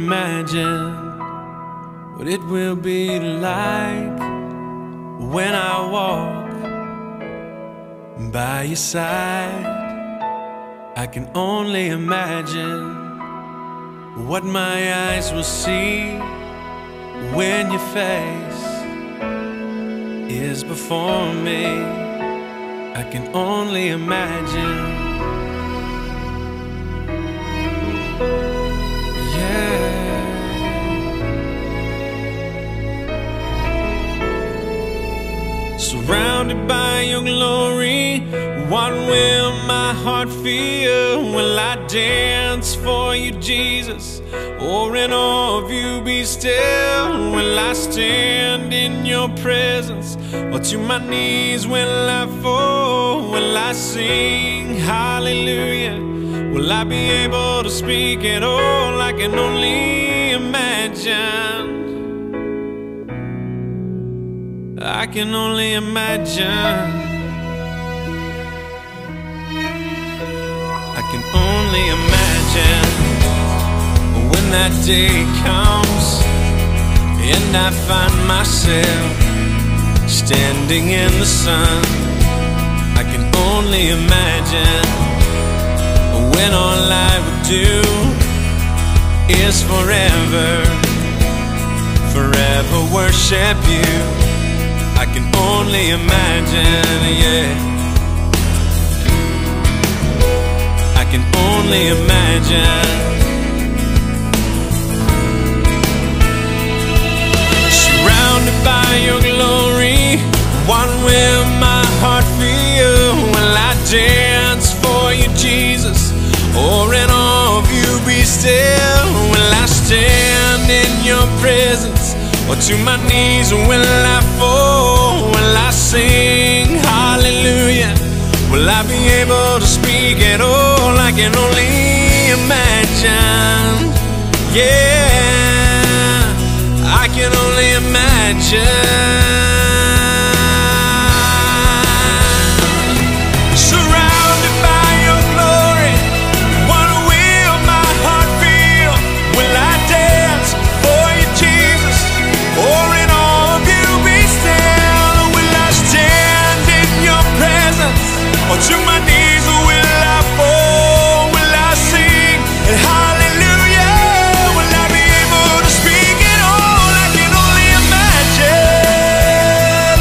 imagine what it will be like when I walk by your side. I can only imagine what my eyes will see when your face is before me. I can only imagine. Surrounded by your glory, what will my heart feel? Will I dance for you, Jesus? Or in awe of you be still? Will I stand in your presence? Or to my knees will I fall? Will I sing hallelujah? Will I be able to speak at all? I can only imagine. I can only imagine. I can only imagine when that day comes and I find myself standing in the sun. I can only imagine when all I would do is forever, forever worship you. I can only imagine, yeah. I can only imagine. Surrounded by your glory, what will my heart feel? Will I dance for you, Jesus? Or in awe of you be still? Will I stand in your presence? Or to my knees will I fall? Will I sing hallelujah? Will I be able to speak at all? I can only imagine. Yeah, I can only imagine. Surrounded by your glory, what will my heart feel? Will I dance for you, Jesus? Or in awe of you be still? Will I stand in your presence? Or to my knees will I fall? Will I sing hallelujah? Will I be able to speak at all? I can only imagine.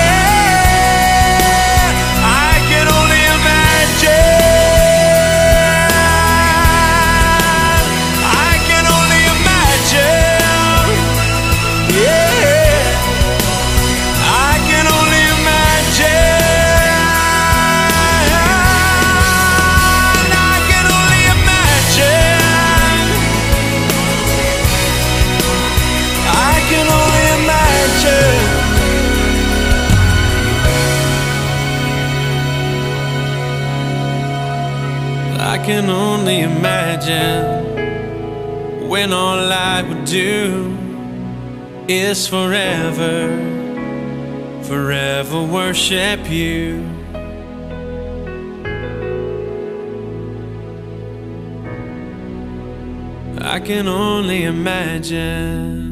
Yeah, I can only imagine. I can only imagine. Yeah, I can only imagine. I can only imagine. I can only imagine. I can only imagine when all I would do is forever, forever worship you. I can only imagine.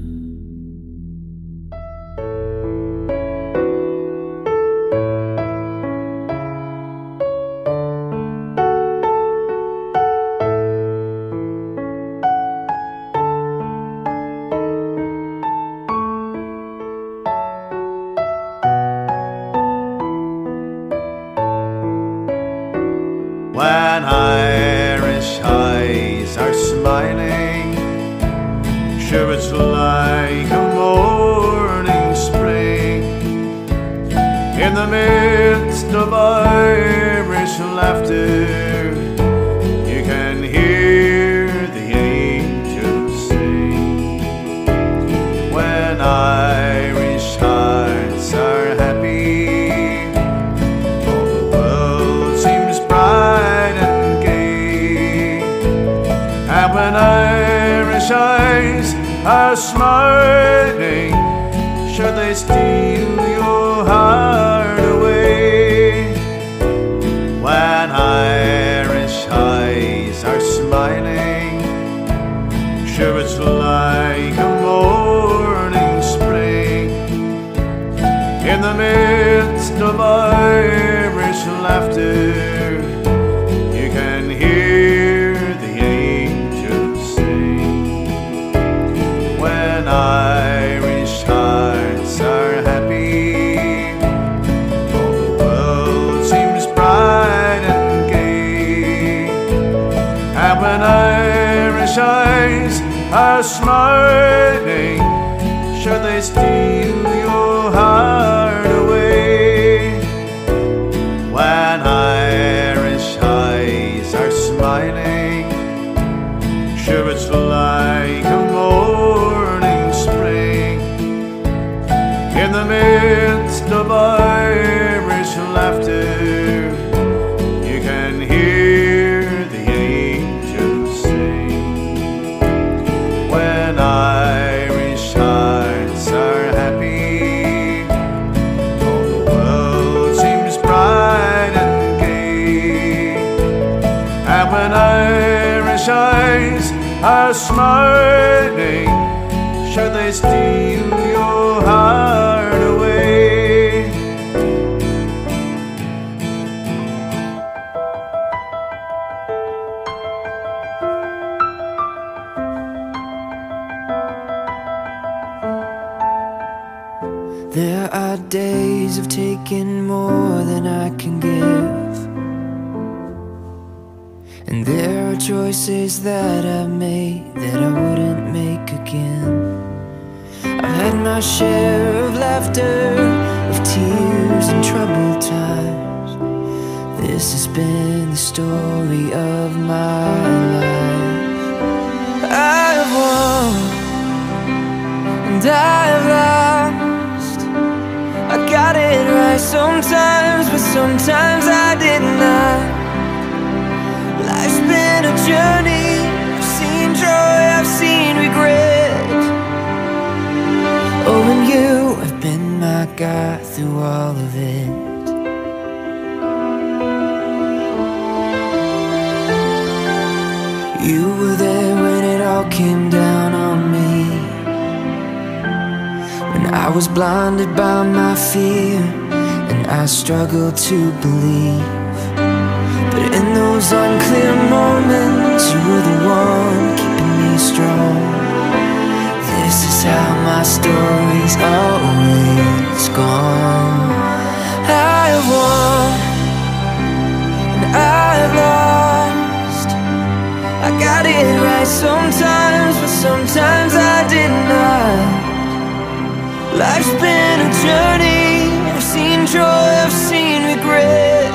When Irish eyes are smiling, sure it's like a morning spring. In the midst of Irish laughter, you can hear the angels sing. When Irish hearts are happy, all the world seems bright and gay. And when Irish eyes are smiling, sure they steal your heart away. When Irish eyes are smiling, Sure, it's like a morning spring in the midst of Irish laughter. You can hear the angels sing when Irish hearts are happy. All the world seems bright and gay, and when Irish eyes are smiling, sure they steal your heart away. When Irish eyes are smiling, sure it's like a morning spring in the midst of Irish laughter. You can hear the angels sing when Irish hearts are happy. All the world seems bright and gay, and when Irish eyes are smiling, sure they steal your heart away. There are days of taking more than I can give, and there are choices that I've made that I wouldn't make again. I've had my share of laughter, of tears and troubled times. This has been the story of my life. I've won and I've lost. I got it right sometimes, but sometimes I did not. Life's been a journey. I've seen joy, I've seen regret. Oh, and you have been my guide through all of it. You were there when it all came down on me, when I was blinded by my fear and I struggled to believe. But in those unclear moments, you were the one keeping me strong. This is how my story's always gone. I have won and I've lost. I got it right sometimes, but sometimes I did not. Life's been a journey. I've seen joy, I've seen regret.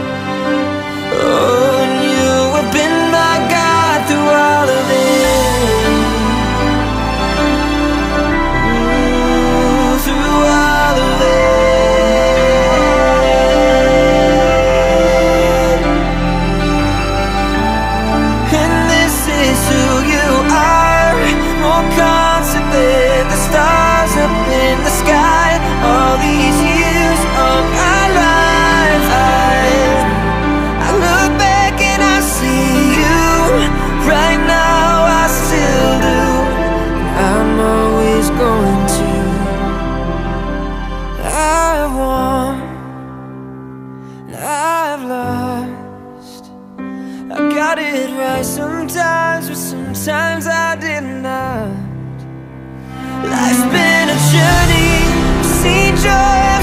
Oh, and you have been my guide through all of it. Ooh, through all of it. And this is who you are, more constant than the stars up in the sky. All these years of my life, I look back and I see you. Right now I still do. I'm always going to. I've won and I've lost. I got it right sometimes, but sometimes I did not. Life's been a journey. I've seen joy,